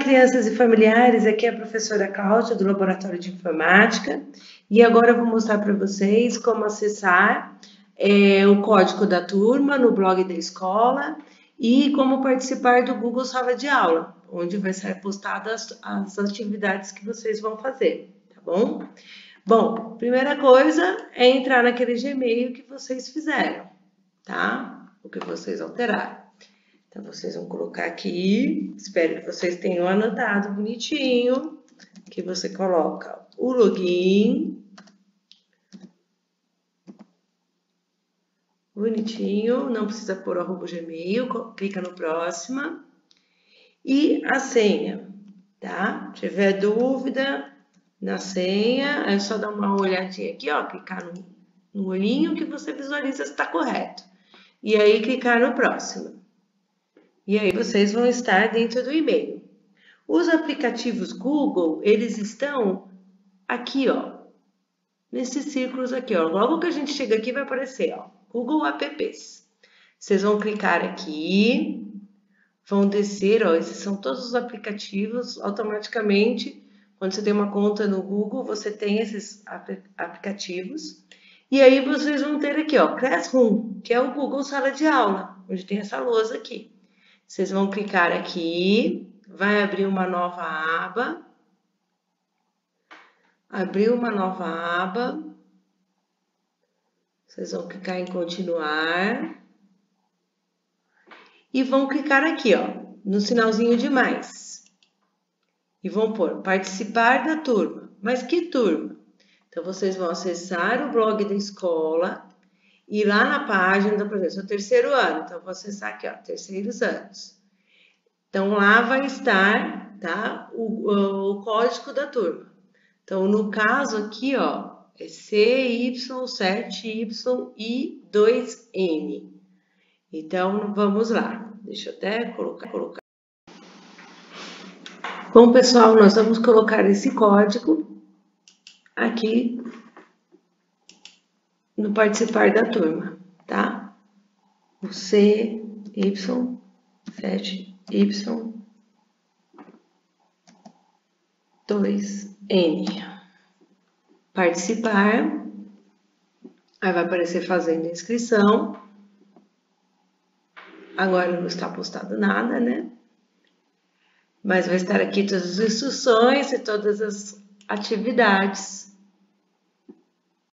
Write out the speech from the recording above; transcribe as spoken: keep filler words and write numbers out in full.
crianças e familiares, aqui é a professora Cláudia do Laboratório de Informática e agora eu vou mostrar para vocês como acessar é, o código da turma no blog da escola e como participar do Google Sala de Aula, onde vai ser postadas as, as atividades que vocês vão fazer, tá bom? Bom, primeira coisa é entrar naquele Gmail que vocês fizeram, tá? O que vocês alteraram. Então, vocês vão colocar aqui, espero que vocês tenham anotado bonitinho, que você coloca o login, bonitinho, não precisa pôr arroba Gmail, clica no próximo, e a senha, tá? Se tiver dúvida na senha, é só dar uma olhadinha aqui, ó, clicar no, no olhinho que você visualiza se está correto. E aí, clicar no próximo. E aí vocês vão estar dentro do e-mail. Os aplicativos Google, eles estão aqui, ó, nesses círculos aqui, ó. Logo que a gente chega aqui vai aparecer, ó, Google Apps. Vocês vão clicar aqui, vão descer, ó, esses são todos os aplicativos, automaticamente, quando você tem uma conta no Google, você tem esses aplicativos. E aí vocês vão ter aqui, ó, Classroom, que é o Google Sala de Aula, onde tem essa lousa aqui. Vocês vão clicar aqui, vai abrir uma nova aba, abriu uma nova aba, vocês vão clicar em continuar e vão clicar aqui, ó, no sinalzinho de mais e vão pôr participar da turma. Mas que turma? Então, vocês vão acessar o blog da escola e lá na página, por exemplo, o terceiro ano, então, vou acessar aqui, ó, terceiros anos. Então, lá vai estar, tá, o, o, o código da turma. Então, no caso aqui, ó, é C Y sete Y I dois N. Então, vamos lá. Deixa eu até colocar, colocar. Bom, pessoal, nós vamos colocar esse código aqui no participar da turma, tá? O C Y sete Y dois N. Participar. Aí vai aparecer fazendo a inscrição. Agora não está postado nada, né? Mas vai estar aqui todas as instruções e todas as atividades